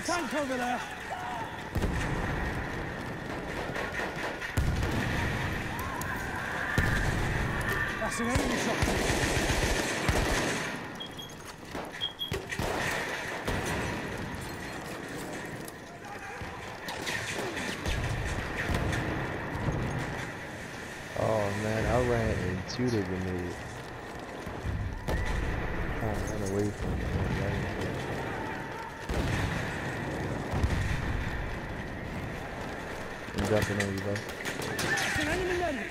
tank over there. That's an enemy shot. Oh man, I ran into the grenade. I ran away from it. I'm jumping on you, bro. That's an enemy medic.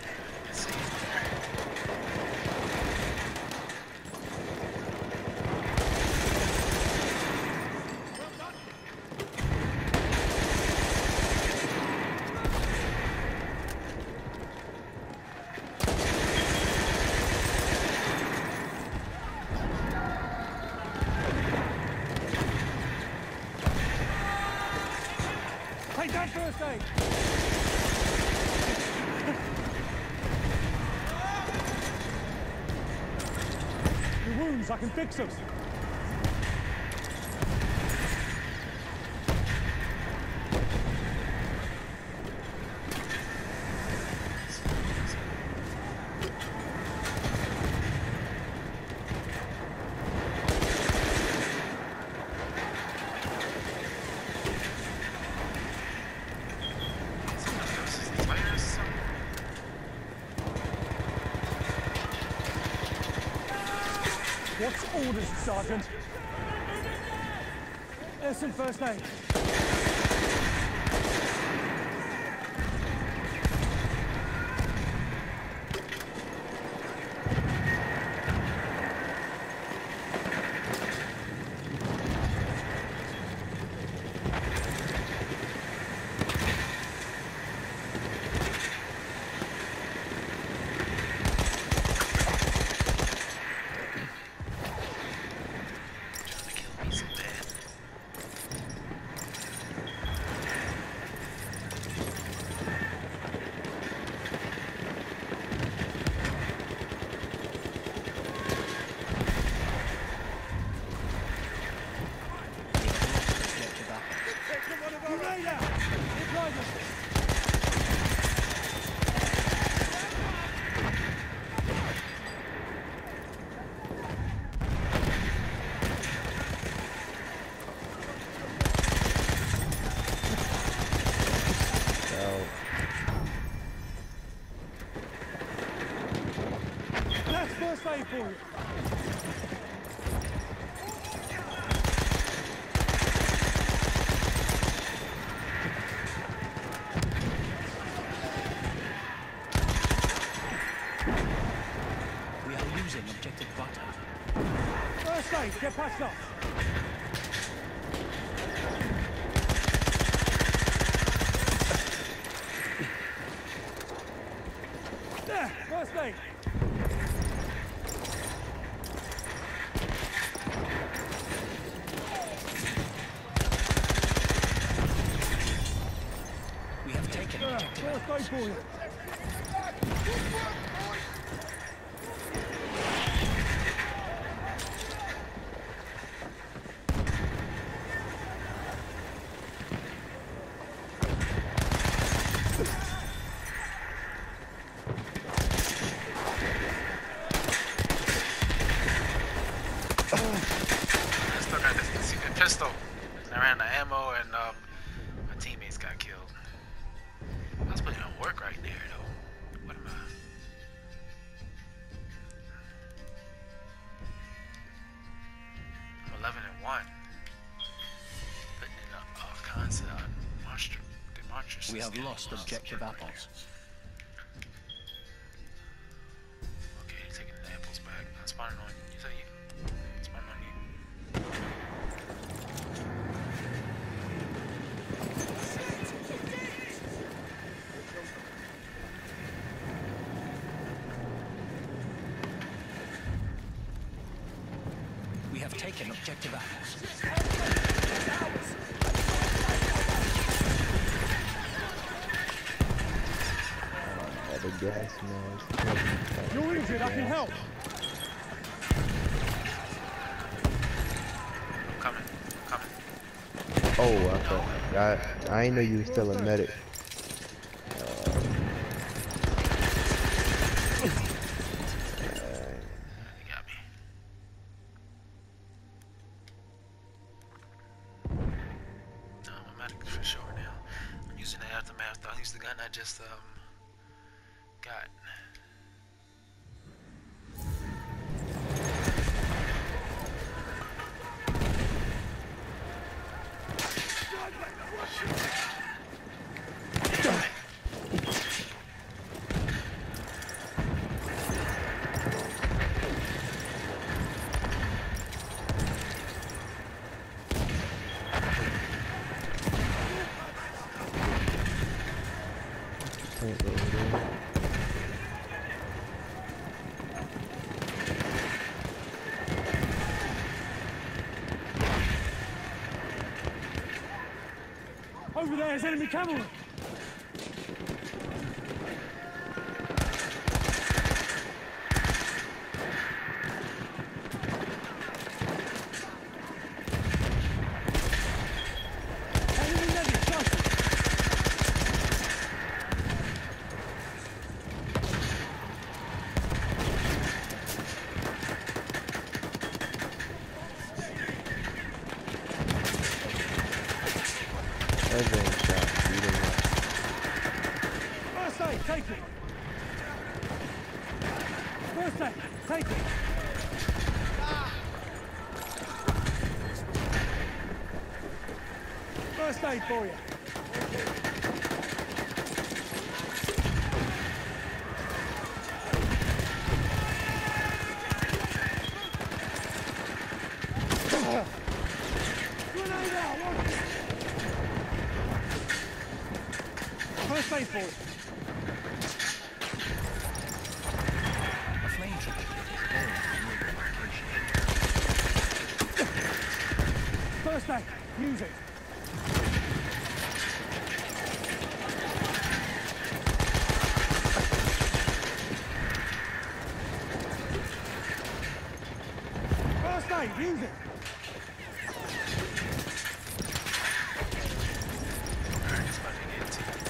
Take that first aid. Your wounds, I can fix them. What's orders, Sergeant? There's some first aid. That's first aid for you. We are losing objective butter. First aid, get patched up. There, first aid. We have taken objective First aid for you. Still got this secret pistol. I ran the ammo and my teammates got killed. I was putting in work right there though. What am I? I'm 11-1. Putting in all kinds of demonstrations. We have lost objective apples. Okay, you're taking the apples back. I'm spawning on you. Is that you? Spawning on you. We have taken objective apples. The gas mask. You're injured, I can help. I'm coming. I'm coming. Oh, I forgot. I ain't know you was still a medic. He got me. No, I'm a medic for sure now. I'm using the aftermath. I'll use the gun I just got. Can't go over there. Over there is enemy cavalry. Enemy ready, trust it. Everyone shot. Beat him up. First aid, take it. First aid, take it. First aid for you. Grenade out, watch it. First aid for you. A flame trigger is buried near your location. First aid, use it. First aid, use it. Alright, it's about to get into it.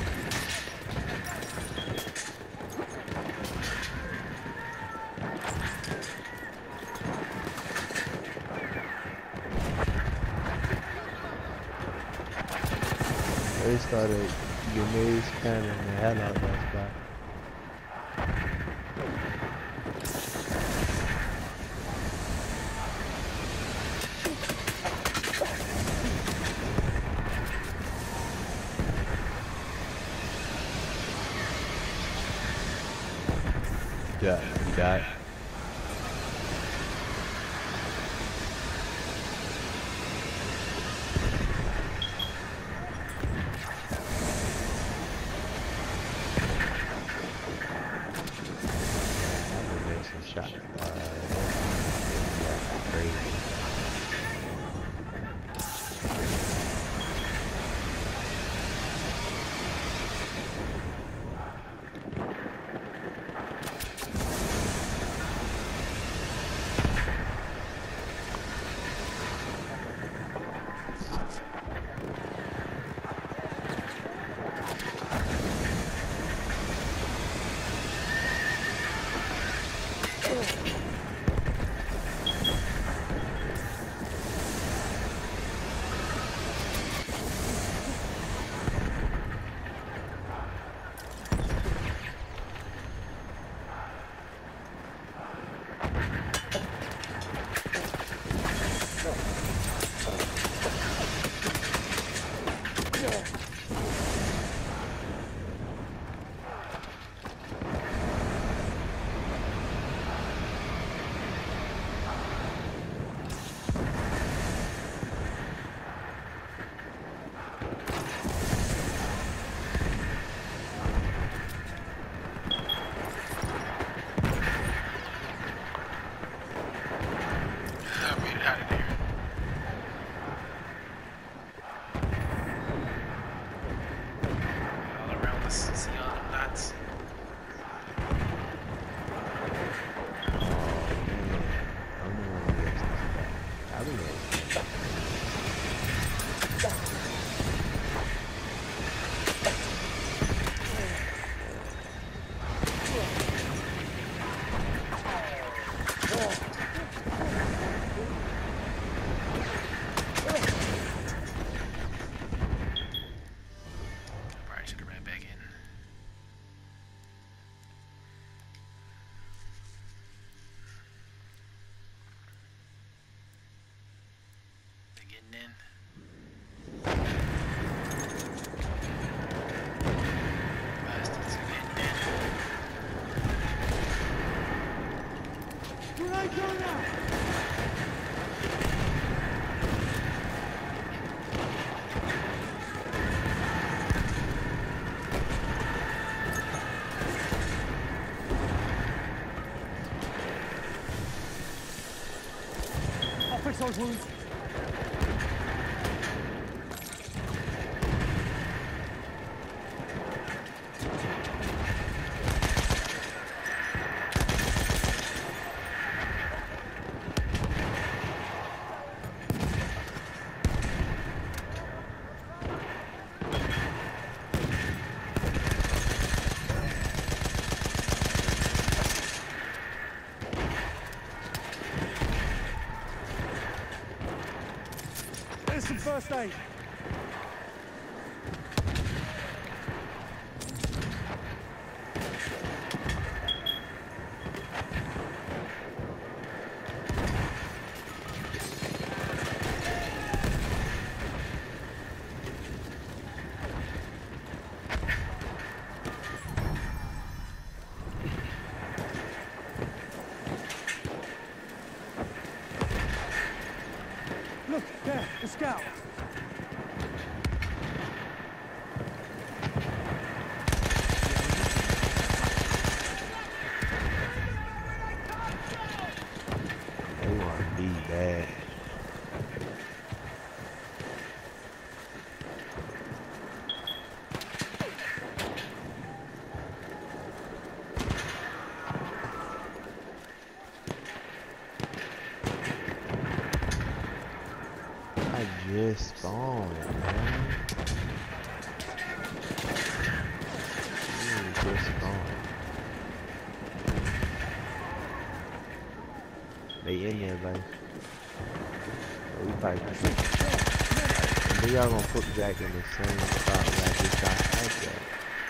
They started grenades cannon the hell out of that spot. Yeah, he died. Shot. Crazy. Getting in. Bastards are getting in. Grenade going out! I'll fix those wounds. There's some first aid. Look, there, the scout. They want to be bad. I just spawned, man. Just spawned. They in there, buddy. Oh, we probably and they all gonna put back in the same spot where I just got sniped at.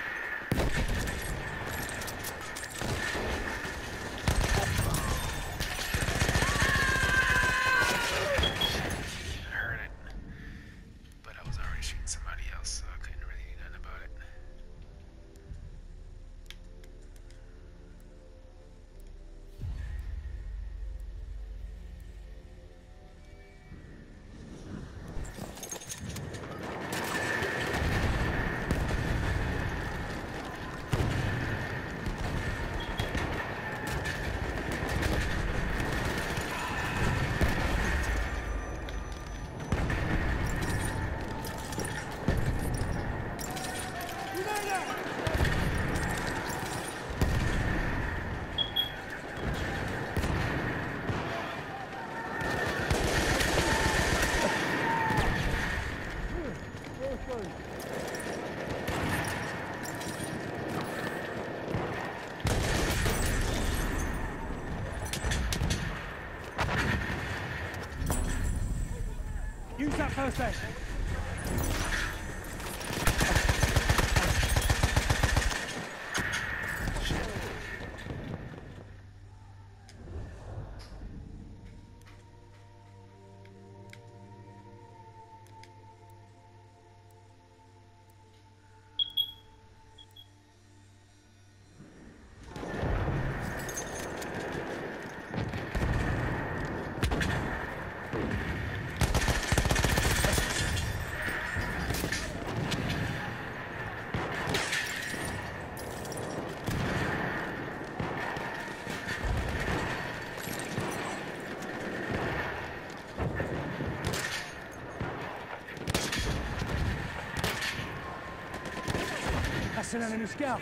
I heard it. But I was already shooting somebody else, so I couldn't really do nothing about it. Use that first aid. That's an enemy scout.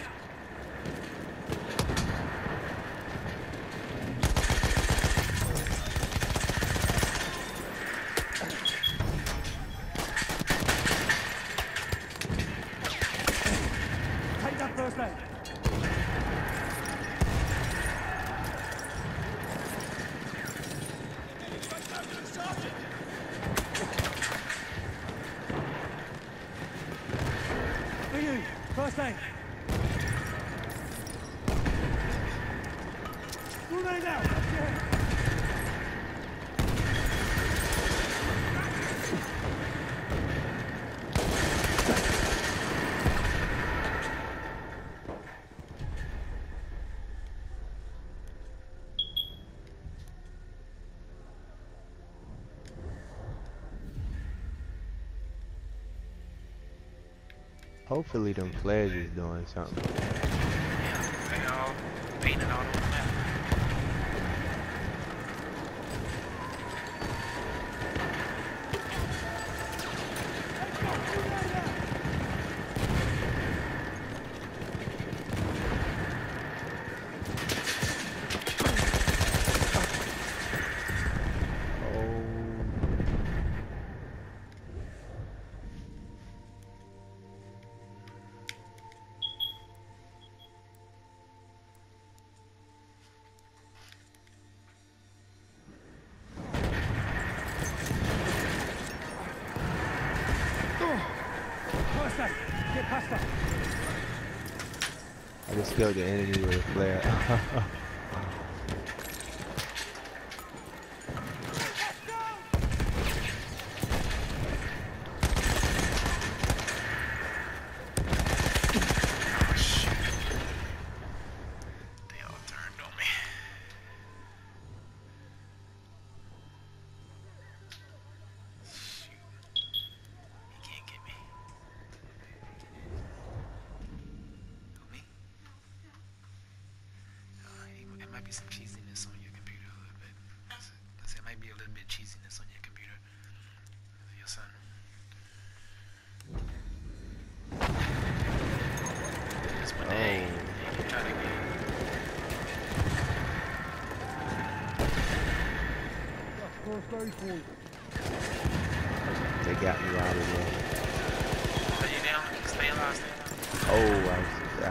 Take that first aid. For you, first aid. Grenade out! Yeah. Hopefully them flares is doing something. Yeah, they all painted all over the map. First aid. Get past her. I just killed the enemy with a flare. Oh shit. They all turned on me. Shoot. He can't get me. Who, me? It might be some cheesiness on your computer a little bit. It might be a little bit cheesiness on your computer. Your son. That's my day. You got it again. First aid for you. They got me out of there. Are you down? Stay alive, stay alive. Oh,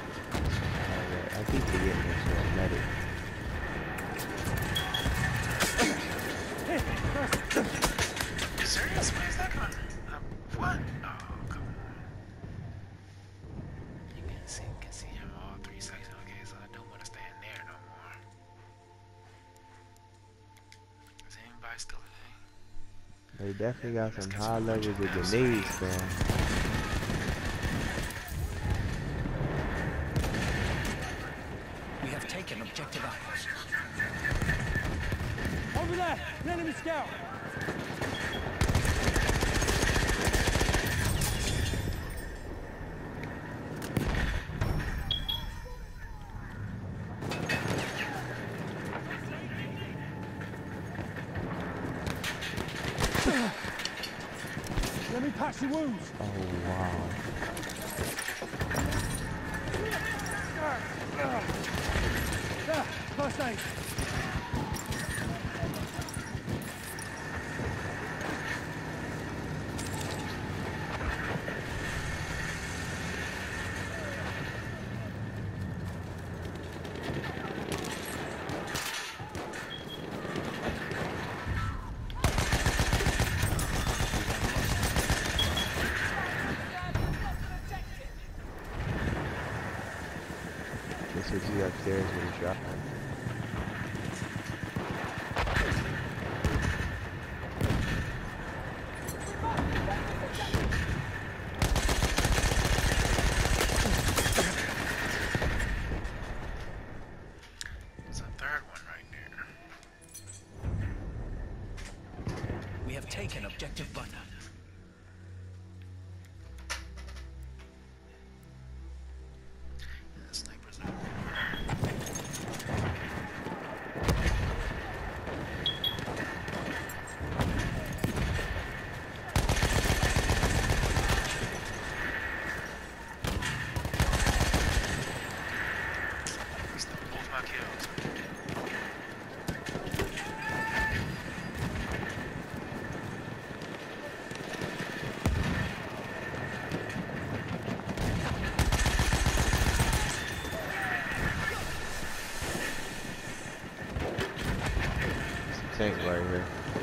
I keep forgetting this one. Medic. You serious? Where's that coming? What? Oh, come on. You can see him all 3 seconds. Okay, so I don't want to stand there no more. Is anybody still in They definitely got some high levels of grenades, man. We have taken objective apples. Over there. An enemy scout. Let me patch your wounds. Oh, wow. There. First aid. This was you upstairs with a shotgun. There's a third one right there. We have taken objective butter. The sniper's over He stole both my kills. Tank right here.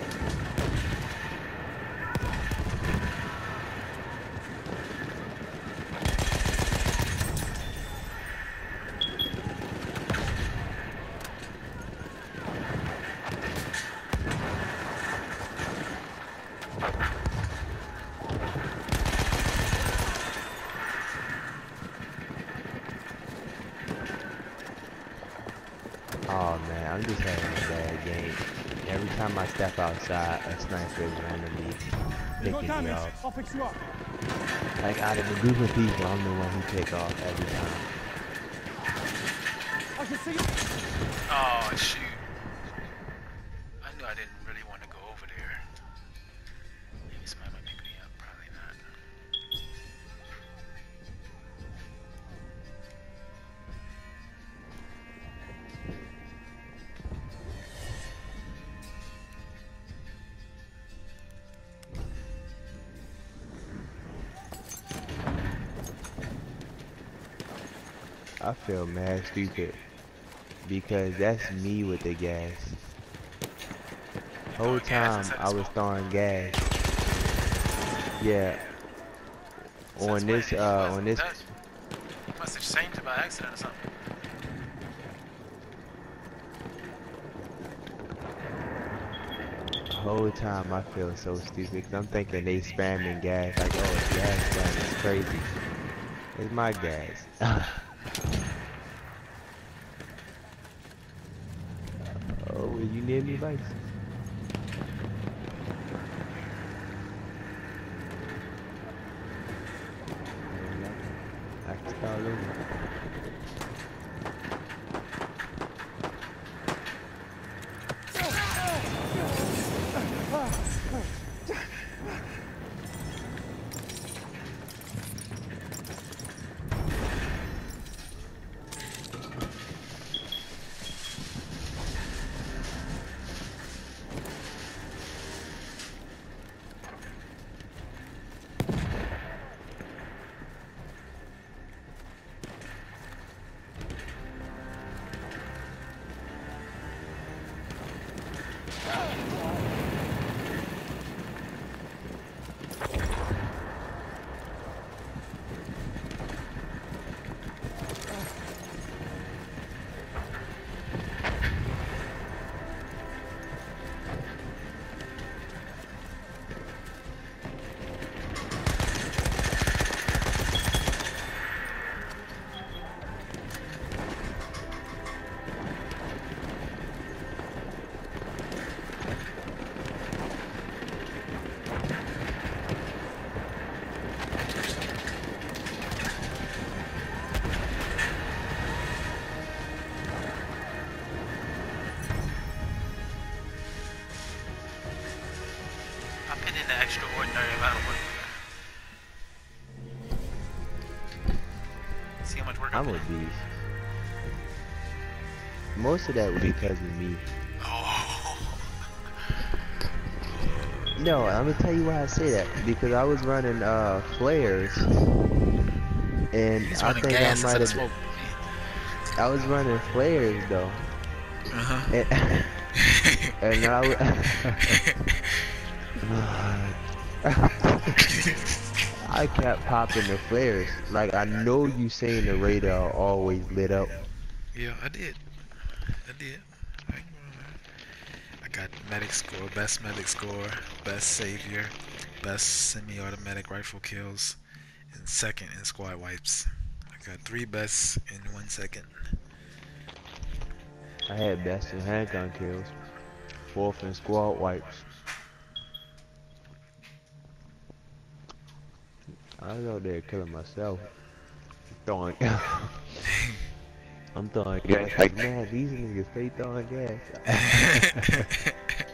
Oh man, I'm just having a bad game. Every time I step outside, a sniper is randomly You got picking me damage. off. I'll fix you up. Like out of the group of people, I'm the one who take off every time. I can see you. Oh shoot! I knew I didn't really want to go over there. Maybe somebody might pick me up. Probably not. I feel mad stupid because that's me with the gas. Whole Throwing gas time instead of I was smoke. throwing gas. Yeah, Since on when? this You must have changed it by accident or something. whole time I feel so stupid because I'm thinking they spamming gas like, oh, it's gas spam, it's crazy. It's my gas. Oh, were you near me, Vice? I can start losing. I'm in the extraordinary amount of work. See how much work I I'm put a in? beast. Most of that was because of me. Oh. No, I'm gonna tell you why I say that. Because I was running flares, and He's I running think I gas might instead of have. smoke. I was running flares though, Uh-huh. and, and I kept popping the flares. Like I know you saying the radar always lit up. Yeah, I did. I did. I ain't gonna lie. I got medic score, best savior, best semi-automatic rifle kills, and second in squad wipes. I got 3 bests in 1 second. I had best in handgun kills, fourth in squad wipes. I was out there killing myself, throwing. I'm throwing gas like, man, these niggas stay throwing gas.